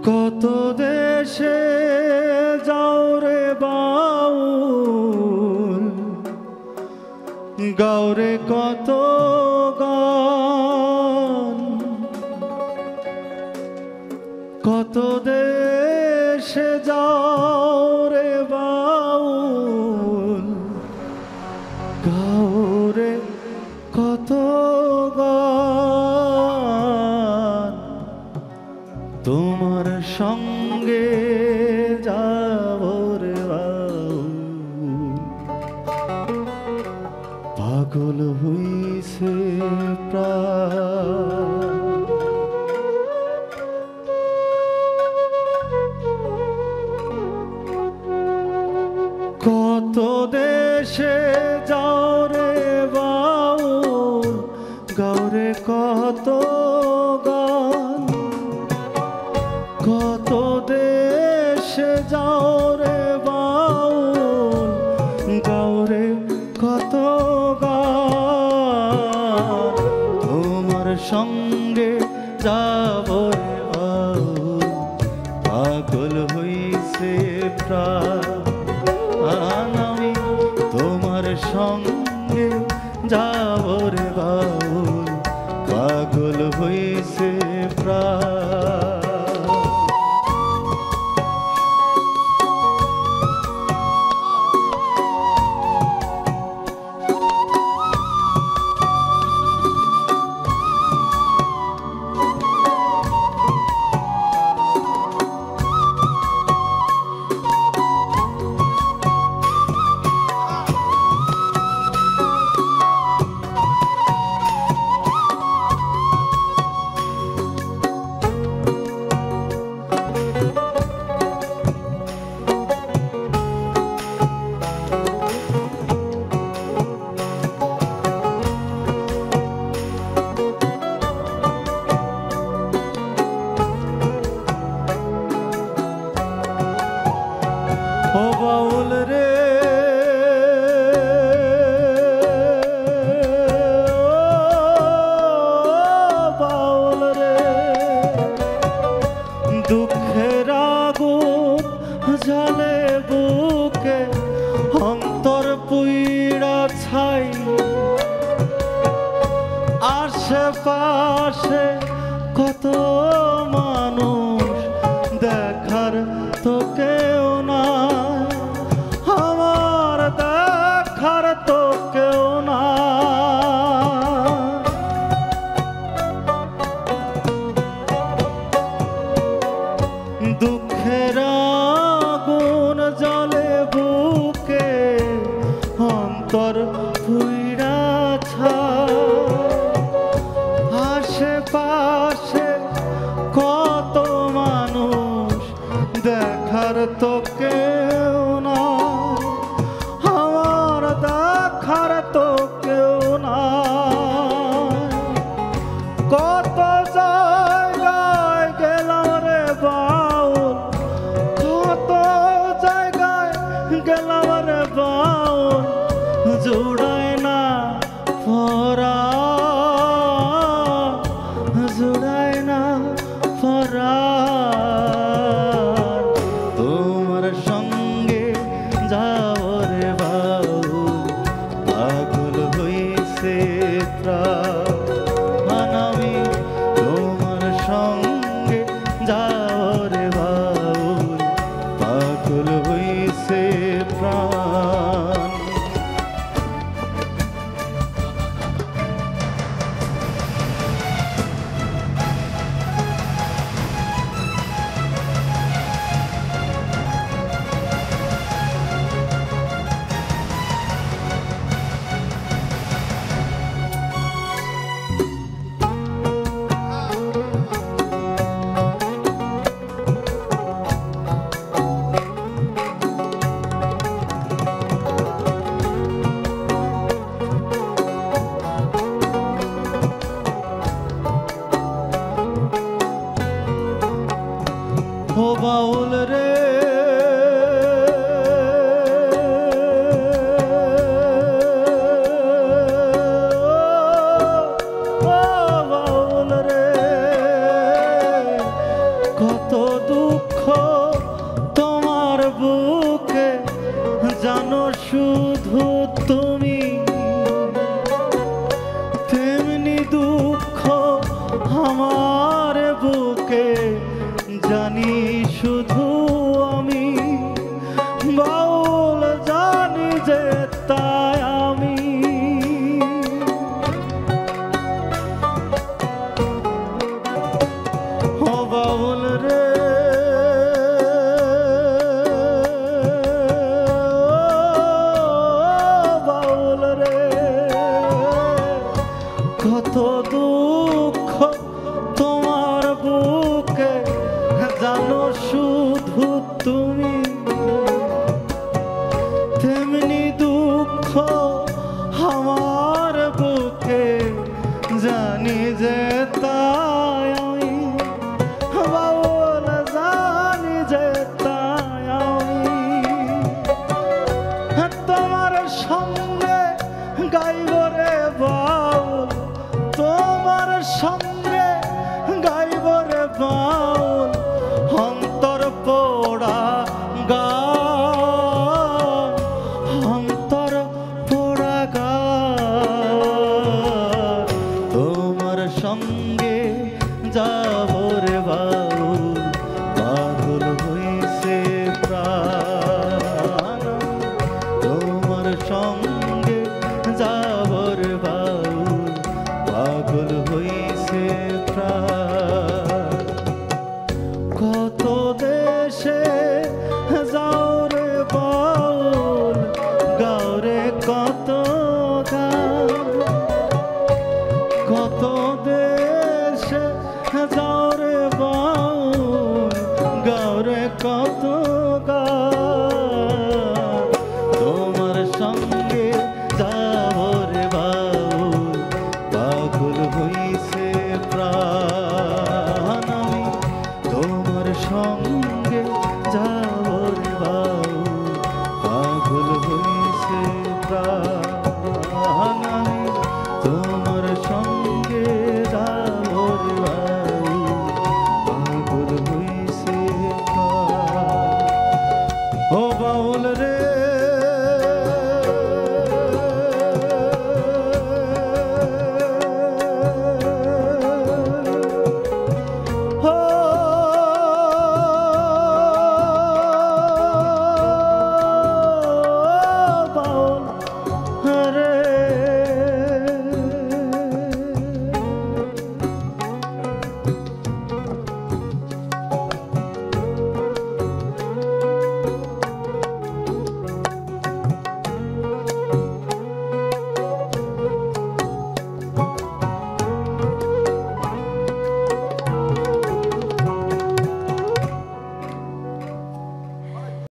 কত দেশে যাও রে বাউল, গাওরে কত গান। কত দেশে যাও রে বাউল, গাওরে কত গান। তোমার সঙ্গে যাব রে বাউল, পাগল হইছে প্রাণ। কত দেশে যাও রে বাউল, গাওরে কত গান। কত দেশে যাও রে বাউল, গাওরে কত গান। তোমার সঙ্গে যাব রে বাউল, পাগল হইছে প্রাণ। আমি তোমার সঙ্গে যাব রে বাউল, পাগল হইছে প্রাণ। ও বাউল রে, বাউল রে, দুঃখের আগুন জ্বালে বুকে, অন্তর পুইড়া ছাই। আশেপাশে কত মানুষ, দেখার তো কেউ না, আমার দেখার তো কেউ না। দুঃখের আগুন জ্বলে বুকে, অন্তর পুইড়া ছাই। আশেপাশে কত মানুষ, দেখার তো কেউ না, আমার দেখার তো কেউ না। কত জায়গায় গেলাম রে বাউল, কত জায়গায় গেলাম রে বাউল, জুড়ায় না পরাণ, জুড়ায় না পরাণ। তোমার সঙ্গে যাব রে বাউল, পাগল হইছে প্রাণ। আমি তোমার সঙ্গে যাব রে বাউল, পাগল হইছে প্রাণ। ও বাউল রে, ও বাউল রে, কত দুঃখ তোমার বুকে জানো শুধু তুমি, তেমনি দুঃখ আমার বুকে জানি শুধু আমি। বাউল জানি যে তাই আমি। ও বাউল রে বাউল রে, কত দুঃখ তোমার বুকে জানো শুধু তুমি, তেমনি দুঃখ আমার বুকে জানি যে তাই আমি। বাউল জানি যে তাই আমি। তোমার সঙ্গে গাইব রে বাউল, তোমার সঙ্গে গাইব রে বাউল, অন্তর পোড়া গান, অন্তর পোড়া গান। তোমার সঙ্গে যাব রে বাউল, পাগল হইছে প্রাণ। তোমার সঙ্গে যাব রে বাউল, পাগল হইছে প্রাণ। কত দেশে যাও রে বাউল, গাও রে কত গান। কত দেশে যাও রে বাউল, গাও রে কত গান। তোমার সঙ্গে যাব রে বাউল, পাগল হইছে প্রাণ। আমি তোমার সঙ্গে